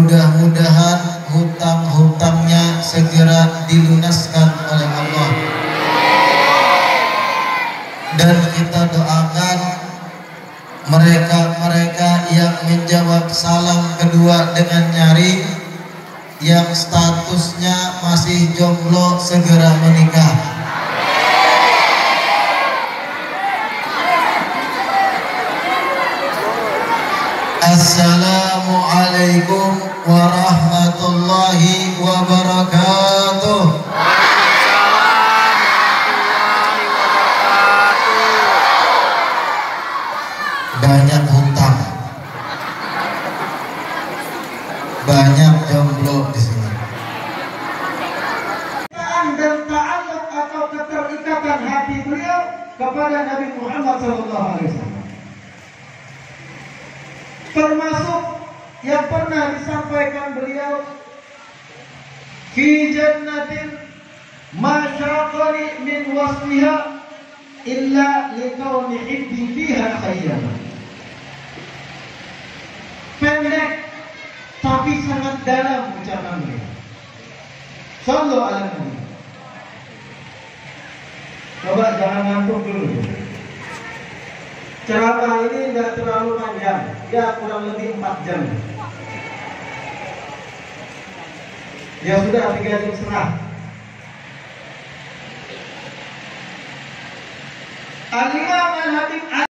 Mudah-mudahan hutang-hutangnya segera dilunaskan oleh Allah. Dan kita doakan mereka-mereka yang menjawab salam kedua dengan nyaring, yang statusnya masih jomblo segera menikah. Assalamualaikum warahmatullahi wabarakatuh. Banyak hutang, banyak jomblo di sini. Dan ta'alluq atau keterikatan hati beliau kepada Nabi Muhammad SAW, termasuk yang pernah disampaikan beliau, fi jannatin ma syaqani min wasfiha illa liqawmi hibbi fiha khayyama. Pendek tapi sangat dalam ucapan beliau. Sallallahu alaihi wasallam. Coba jangan ngantuk dulu. Ceramah ini tidak terlalu panjang, ya kurang lebih 4 jam. Ya sudah 3 jam setengah. Al-Imam Al-Habib